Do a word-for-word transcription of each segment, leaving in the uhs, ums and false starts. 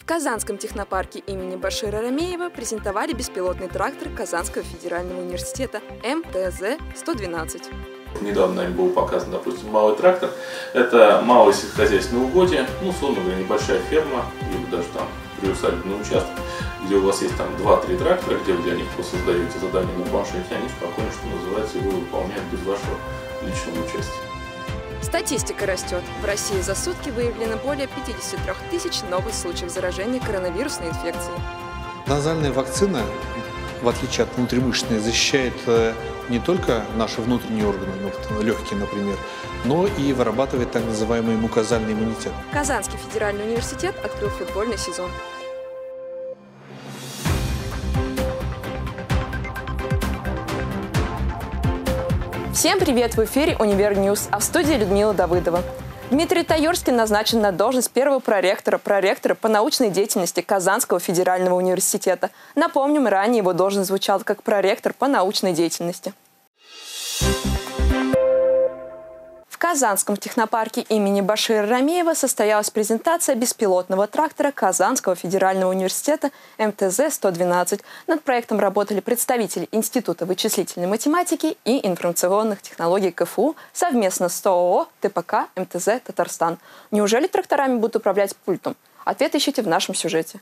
В Казанском технопарке имени Башира Рамеева презентовали беспилотный трактор Казанского федерального университета эм тэ зэ сто двенадцать. Недавно нами был показан, допустим, малый трактор. Это малое сельскохозяйственное угодье, ну, условно говоря, небольшая ферма, либо даже там приусадебный участок, где у вас есть там два-три трактора, где вы для них просто создаете задание на планшете, они спокойно, что называется, его выполняют без вашего личного участия. Статистика растет. В России за сутки выявлено более пятидесяти трёх тысяч новых случаев заражения коронавирусной инфекцией. Назальная вакцина, в отличие от внутримышечной, защищает не только наши внутренние органы, ну, легкие, например, но и вырабатывает так называемый мукозальный иммунитет. Казанский федеральный университет открыл футбольный сезон. Всем привет! В эфире «Универньюз», а в студии Людмила Давыдова. Дмитрий Таерский назначен на должность первого проректора, проректора по научной деятельности Казанского федерального университета. Напомним, ранее его должность звучала как проректор по научной деятельности. В Казанском технопарке имени Башира Рамеева состоялась презентация беспилотного трактора Казанского федерального университета эм тэ зэ сто двенадцать. Над проектом работали представители Института вычислительной математики и информационных технологий ка эф у совместно с тэ о о тэ пэ ка эм тэ зэ Татарстан. Неужели тракторами будут управлять пультом? Ответ ищите в нашем сюжете.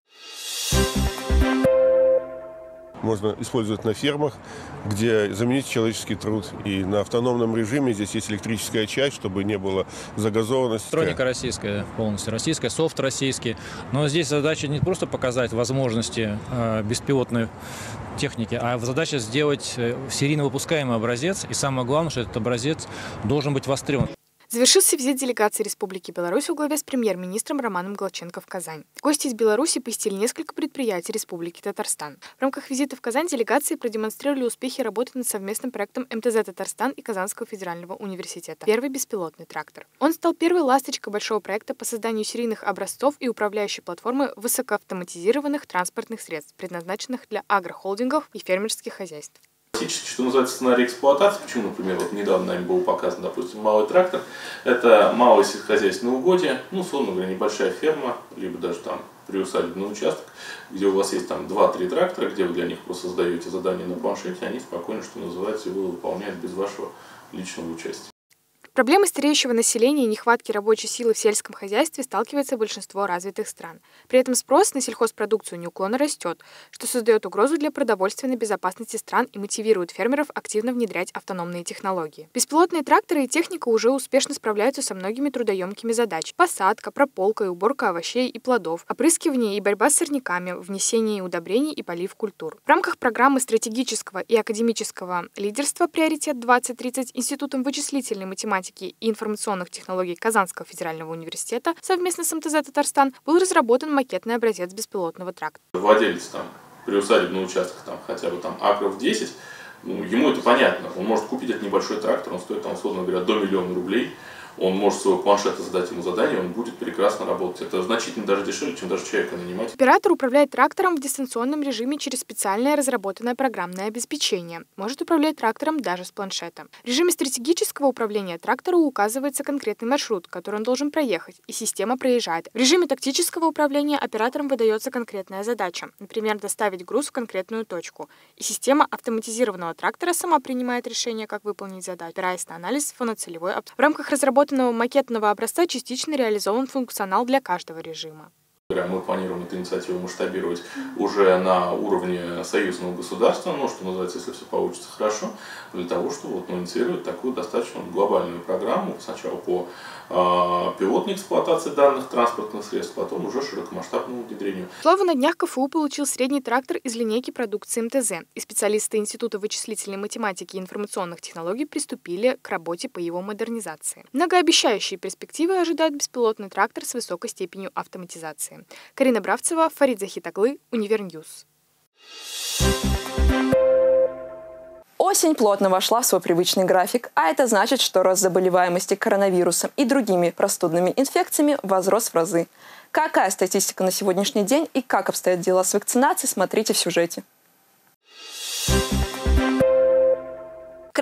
Можно использовать на фермах, где заменить человеческий труд. И на автономном режиме здесь есть электрическая часть, чтобы не было загазованности. Электроника российская, полностью российская, софт российский. Но здесь задача не просто показать возможности э, беспилотной техники, а задача сделать серийно выпускаемый образец. И самое главное, что этот образец должен быть востребован. Завершился визит делегации Республики Беларусь во главе с премьер-министром Романом Галченко в Казань. Гости из Беларуси посетили несколько предприятий Республики Татарстан. В рамках визита в Казань делегации продемонстрировали успехи работы над совместным проектом эм тэ зэ Татарстан и Казанского федерального университета «Первый беспилотный трактор». Он стал первой ласточкой большого проекта по созданию серийных образцов и управляющей платформы высокоавтоматизированных транспортных средств, предназначенных для агрохолдингов и фермерских хозяйств. Что называется сценарий эксплуатации, почему, например, вот недавно нами был показан, допустим, малый трактор, это малое сельскохозяйственное угодье, ну, условно говоря, небольшая ферма, либо даже там приусадебный участок, где у вас есть там два-три трактора, где вы для них просто создаете задание на планшете, они спокойно, что называется, его выполняют без вашего личного участия. Проблемой стареющего населения и нехватки рабочей силы в сельском хозяйстве сталкивается большинство развитых стран. При этом спрос на сельхозпродукцию неуклонно растет, что создает угрозу для продовольственной безопасности стран и мотивирует фермеров активно внедрять автономные технологии. Беспилотные тракторы и техника уже успешно справляются со многими трудоемкими задачами. Посадка, прополка и уборка овощей и плодов, опрыскивание и борьба с сорняками, внесение удобрений и полив культур. В рамках программы стратегического и академического лидерства «Приоритет двадцать тридцать» Институтом вычислительной математики и информационных технологий Казанского федерального университета совместно с эм тэ зэ Татарстан был разработан макетный образец беспилотного трактора. Владелец там приусадебного участка там хотя бы там акров десять, ну, ему это понятно, он может купить этот небольшой трактор, он стоит там, условно говоря, до миллиона рублей. Он может своего планшета задать ему задание, он будет прекрасно работать. Это значительно даже дешевле, чем даже человека нанимать. Оператор управляет трактором в дистанционном режиме через специальное разработанное программное обеспечение. Может управлять трактором даже с планшета. В режиме стратегического управления трактору указывается конкретный маршрут, который он должен проехать, и система проезжает. В режиме тактического управления оператором выдается конкретная задача, например, доставить груз в конкретную точку. И система автоматизированного трактора сама принимает решение, как выполнить задачу, опираясь на анализ фоноцелевой обстановки. В рамках разработки макетного образца частично реализован функционал для каждого режима. Мы планируем эту инициативу масштабировать уже на уровне союзного государства, ну, что называется, если все получится хорошо, для того, чтобы вот, ну, инициировать такую достаточно глобальную программу, сначала по э, пилотной эксплуатации данных транспортных средств, потом уже широкомасштабному внедрению. Слово на днях ка эф у получил средний трактор из линейки продукции эм тэ зэ, и специалисты Института вычислительной математики и информационных технологий приступили к работе по его модернизации. Многообещающие перспективы ожидает беспилотный трактор с высокой степенью автоматизации. Карина Бравцева, Фарид Захитаглы, Универньюз. Осень плотно вошла в свой привычный график, а это значит, что рост заболеваемости коронавирусом и другими простудными инфекциями возрос в разы. Какая статистика на сегодняшний день и как обстоят дела с вакцинацией, смотрите в сюжете.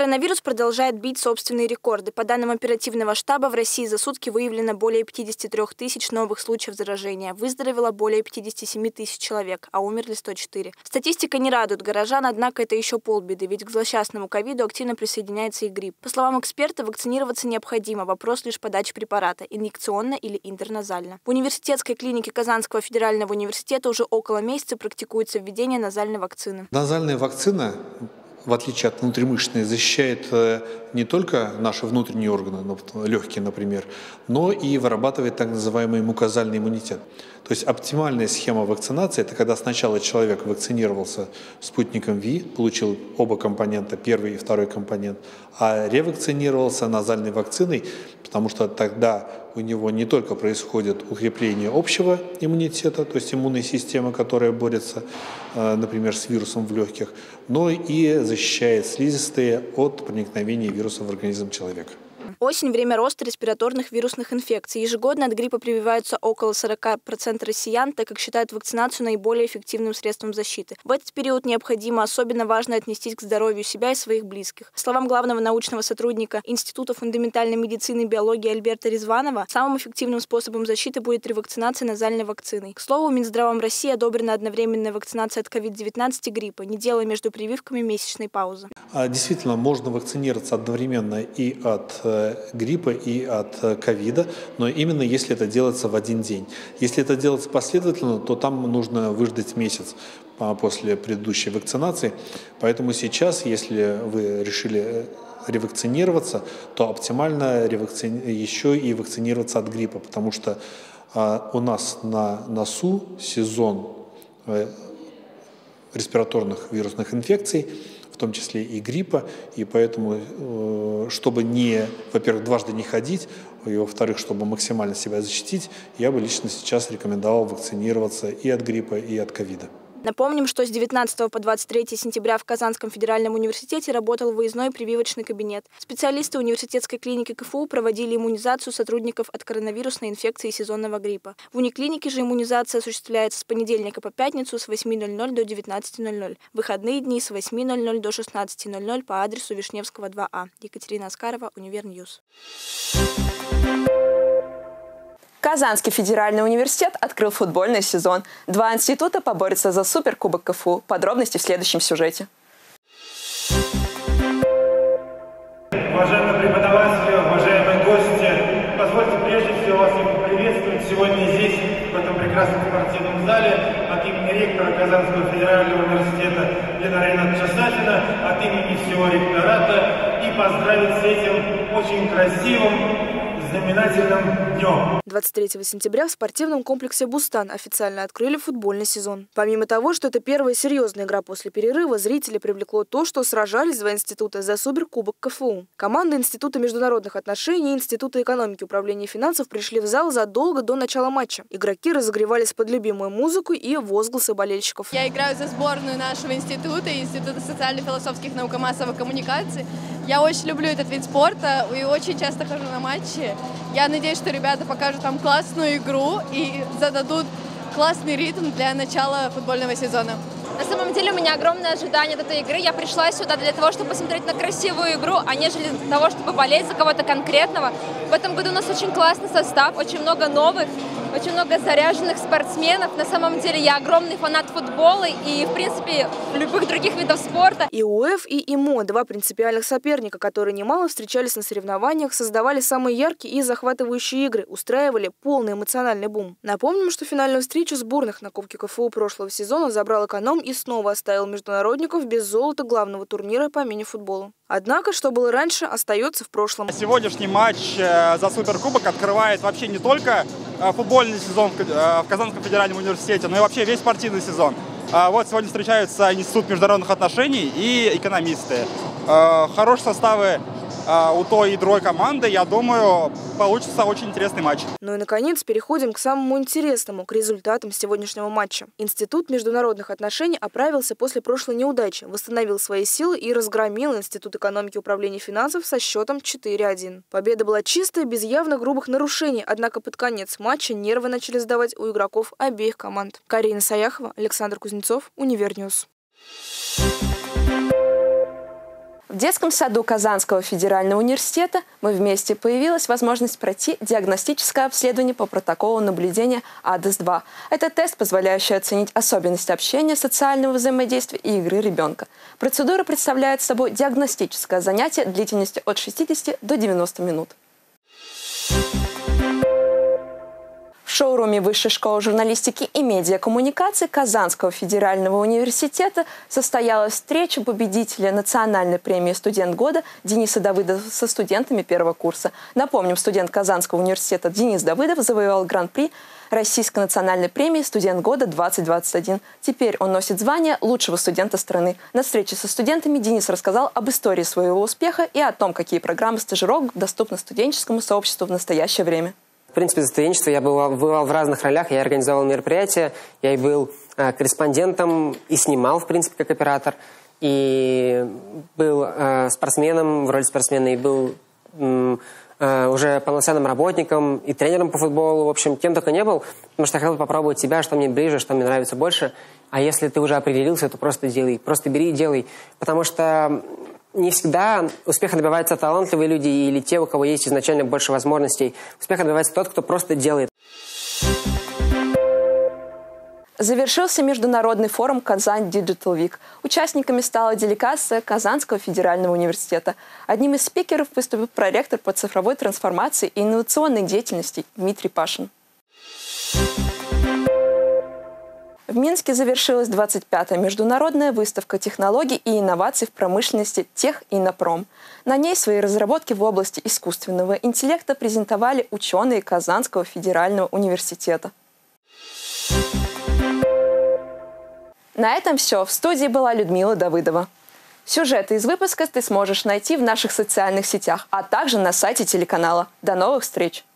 Коронавирус продолжает бить собственные рекорды. По данным оперативного штаба, в России за сутки выявлено более пятидесяти трёх тысяч новых случаев заражения. Выздоровело более пятидесяти семи тысяч человек, а умерли сто четыре. Статистика не радует горожан, однако это еще полбеды, ведь к злосчастному ковиду активно присоединяется и грипп. По словам эксперта, вакцинироваться необходимо. Вопрос лишь подачи препарата – инъекционно или интерназально. В университетской клинике Казанского федерального университета уже около месяца практикуется введение назальной вакцины. Назальная вакцина, в отличие от внутримышечной, защищает не только наши внутренние органы, легкие, например, но и вырабатывает так называемый мукозальный иммунитет. То есть оптимальная схема вакцинации – это когда сначала человек вакцинировался спутником Ви, получил оба компонента, первый и второй компонент, а ревакцинировался назальной вакциной, потому что тогда у него не только происходит укрепление общего иммунитета, то есть иммунной системы, которая борется, например, с вирусом в легких, но и защищает слизистые от проникновения вируса в организм человека. Осень – время роста респираторных вирусных инфекций. Ежегодно от гриппа прививаются около сорока процентов россиян, так как считают вакцинацию наиболее эффективным средством защиты. В этот период необходимо особенно важно отнестись к здоровью себя и своих близких. По словам главного научного сотрудника Института фундаментальной медицины и биологии Альберта Резванова, самым эффективным способом защиты будет ревакцинация назальной вакциной. К слову, Минздравом России одобрена одновременная вакцинация от ковид девятнадцать и гриппа, не делая между прививками месячной паузы. Действительно, можно вакцинироваться одновременно и от гриппа, и от ковида, но именно если это делается в один день. Если это делается последовательно, то там нужно выждать месяц после предыдущей вакцинации. Поэтому сейчас, если вы решили ревакцинироваться, то оптимально ревакци... еще и вакцинироваться от гриппа, потому что у нас на носу сезон респираторных вирусных инфекций, в том числе и гриппа, и поэтому, чтобы не, во-первых, дважды не ходить, и, во-вторых, чтобы максимально себя защитить, я бы лично сейчас рекомендовал вакцинироваться и от гриппа, и от ковида. Напомним, что с девятнадцатого по двадцать третье сентября в Казанском федеральном университете работал выездной прививочный кабинет. Специалисты университетской клиники КФУ проводили иммунизацию сотрудников от коронавирусной инфекции и сезонного гриппа. В униклинике же иммунизация осуществляется с понедельника по пятницу с восьми ноль-ноль до девятнадцати ноль-ноль. В выходные дни с восьми ноль-ноль до шестнадцати ноль-ноль по адресу Вишневского, два А. Екатерина Аскарова, Универньюз. Казанский федеральный университет открыл футбольный сезон. Два института поборются за суперкубок КФУ. Подробности в следующем сюжете. Уважаемые преподаватели, уважаемые гости, позвольте прежде всего вас приветствовать сегодня здесь, в этом прекрасном спортивном зале, от имени ректора Казанского федерального университета Ленара Ринатовича Сафина, от имени всего ректората, и поздравить с этим очень красивым, знаменательным днем. двадцать третьего сентября в спортивном комплексе «Бустан» официально открыли футбольный сезон. Помимо того, что это первая серьезная игра после перерыва, зрителей привлекло то, что сражались два института за суперкубок КФУ. Команды Института международных отношений и Института экономики и управления финансов пришли в зал задолго до начала матча. Игроки разогревались под любимую музыку и возгласы болельщиков. Я играю за сборную нашего института, Института социально-философских наук и массовой коммуникации. Я очень люблю этот вид спорта и очень часто хожу на матчи. Я надеюсь, что ребята покажут там классную игру и зададут классный ритм для начала футбольного сезона. На самом деле у меня огромное ожидание от этой игры. Я пришла сюда для того, чтобы посмотреть на красивую игру, а нежели для того, чтобы болеть за кого-то конкретного. В этом году у нас очень классный состав, очень много новых, очень много заряженных спортсменов. На самом деле я огромный фанат футбола и, в принципе, любых других видов спорта. И УФ, и ИМО – два принципиальных соперника, которые немало встречались на соревнованиях, создавали самые яркие и захватывающие игры, устраивали полный эмоциональный бум. Напомним, что финальную встречу сборных на Кубке КФУ прошлого сезона забрал эконом и снова оставил международников без золота главного турнира по мини-футболу. Однако, что было раньше, остается в прошлом. Сегодняшний матч за Суперкубок открывает вообще не только футбольный сезон в Казанском федеральном университете, но и вообще весь спортивный сезон. Вот сегодня встречаются Институт международных отношений и экономисты. Хорошие составы у той и другой команды, я думаю, получится очень интересный матч. Ну и, наконец, переходим к самому интересному, к результатам сегодняшнего матча. Институт международных отношений оправился после прошлой неудачи, восстановил свои силы и разгромил Институт экономики и управления финансов со счетом четыре один. Победа была чистая, без явных грубых нарушений, однако под конец матча нервы начали сдавать у игроков обеих команд. Карина Саяхова, Александр Кузнецов, Универньюз. В детском саду Казанского федерального университета мы вместе появилась возможность пройти диагностическое обследование по протоколу наблюдения АДЭС два. Это тест, позволяющий оценить особенности общения, социального взаимодействия и игры ребенка. Процедура представляет собой диагностическое занятие длительностью от шестидесяти до девяноста минут. В шоуруме Высшей школы журналистики и медиакоммуникации Казанского федерального университета состоялась встреча победителя национальной премии «Студент года» Дениса Давыдова со студентами первого курса. Напомним, студент Казанского университета Денис Давыдов завоевал гран-при Российской национальной премии «Студент года-двадцать двадцать один». Теперь он носит звание лучшего студента страны. На встрече со студентами Денис рассказал об истории своего успеха и о том, какие программы стажировок доступны студенческому сообществу в настоящее время. В принципе, за студенчество я бывал, бывал в разных ролях. Я организовал мероприятия, я и был э, корреспондентом, и снимал, в принципе, как оператор. И был э, спортсменом, в роли спортсмена, и был э, э, уже полноценным работником, и тренером по футболу. В общем, кем только не был, потому что я хотел попробовать себя, что мне ближе, что мне нравится больше. А если ты уже определился, то просто делай. Просто бери и делай. Потому что не всегда успеха добиваются талантливые люди или те, у кого есть изначально больше возможностей. Успеха добивается тот, кто просто делает. Завершился международный форум «Казань Digital Week». Участниками стала делегация Казанского федерального университета. Одним из спикеров выступил проректор по цифровой трансформации и инновационной деятельности Дмитрий Пашин. В Минске завершилась двадцать пятая международная выставка технологий и инноваций в промышленности «Техинопром». На ней свои разработки в области искусственного интеллекта презентовали ученые Казанского федерального университета. На этом все. В студии была Людмила Давыдова. Сюжеты из выпуска ты сможешь найти в наших социальных сетях, а также на сайте телеканала. До новых встреч!